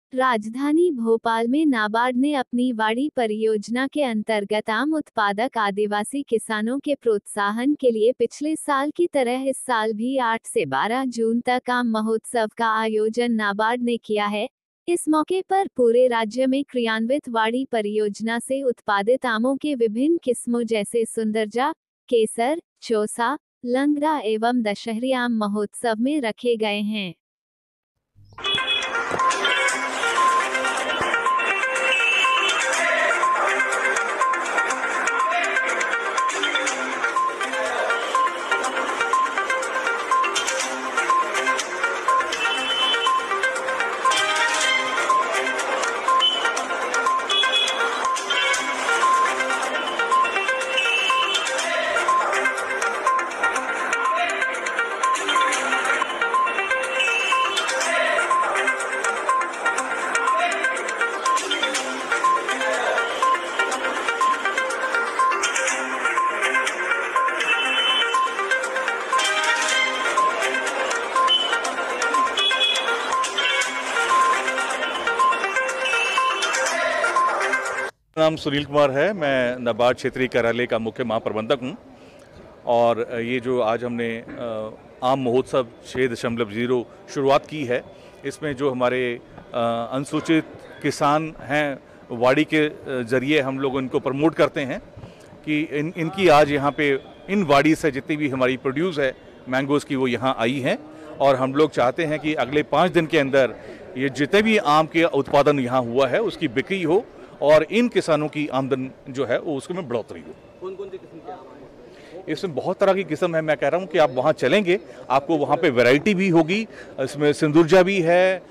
राजधानी भोपाल में नाबार्ड ने अपनी वाड़ी परियोजना के अंतर्गत आम उत्पादक आदिवासी किसानों के प्रोत्साहन के लिए पिछले साल की तरह इस साल भी 8 से 12 जून तक आम महोत्सव का आयोजन नाबार्ड ने किया है। इस मौके पर पूरे राज्य में क्रियान्वित वाड़ी परियोजना से उत्पादित आमों के विभिन्न किस्मों जैसे सुंदरजा, केसर, चौसा, लंगड़ा एवं दशहरी आम महोत्सव में रखे गए हैं। नाम सुनील कुमार है। मैं नाबार्ड क्षेत्रीय कार्यालय का मुख्य महाप्रबंधक हूं और ये जो आज हमने आम महोत्सव 6.0 शुरुआत की है, इसमें जो हमारे अनुसूचित किसान हैं वाड़ी के ज़रिए हम लोग इनको प्रमोट करते हैं कि इनकी आज यहाँ पे इन वाड़ी से जितनी भी हमारी प्रोड्यूस है मैंगोज़ की वो यहाँ आई हैं और हम लोग चाहते हैं कि अगले 5 दिन के अंदर ये जितने भी आम के उत्पादन यहाँ हुआ है उसकी बिक्री हो और इन किसानों की आमदन जो है वो उसमें बढ़ोतरी हो। कौन कौन सी किस्म के आम हैं? इसमें बहुत तरह की किस्म है। मैं कह रहा हूँ कि आप वहाँ चलेंगे, आपको वहाँ पे वैरायटी भी होगी। इसमें सिंदूरजा भी है,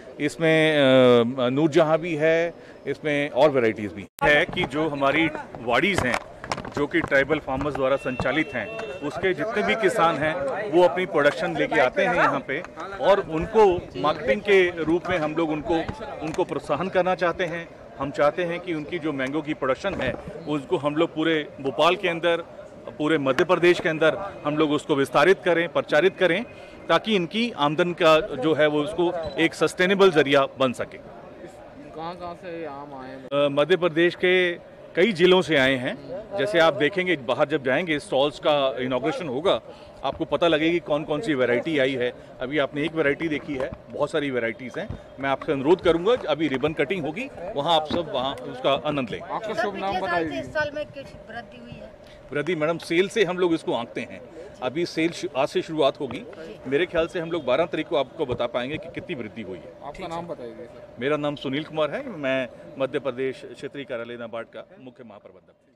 इसमें नूरजहाँ भी है, इसमें और वैरायटीज़ भी है कि जो हमारी वाड़ीज़ हैं जो कि ट्राइबल फार्मर्स द्वारा संचालित हैं, उसके जितने भी किसान हैं वो अपनी प्रोडक्शन लेके आते हैं यहाँ पे और उनको मार्केटिंग के रूप में हम लोग उनको प्रोत्साहन करना चाहते हैं। हम चाहते हैं कि उनकी जो मैंगो की प्रोडक्शन है उसको हम लोग पूरे भोपाल के अंदर, पूरे मध्य प्रदेश के अंदर हम लोग उसको विस्तारित करें, प्रचारित करें ताकि इनकी आमदन का जो है वो उसको एक सस्टेनेबल जरिया बन सके। कहाँ से आम आए? मध्य प्रदेश के कई जिलों से आए हैं। जैसे आप देखेंगे बाहर जब जाएंगे, स्टॉल्स का इनॉग्रेशन होगा, आपको पता लगेगी कौन कौन सी वैरायटी आई है। अभी आपने एक वैरायटी देखी है, बहुत सारी वैरायटीज़ हैं। मैं आपसे अनुरोध करूंगा, अभी रिबन कटिंग होगी, वहां आप सब वहां उसका आनंद लें। आपका शुभ नाम बताइए। इस साल में किस वृद्धि हुई है? वृद्धि मैडम सेल से हम लोग इसको आंकते हैं। अभी सेल आज से शुरुआत होगी। मेरे ख्याल से हम लोग 12 तारीख को आपको बता पाएंगे कि कितनी वृद्धि हुई है। आपका नाम बताइए सर। मेरा नाम सुनील कुमार है। मैं मध्य प्रदेश क्षेत्रीय कार्यालय नाबार्ड का मुख्य महाप्रबंधक।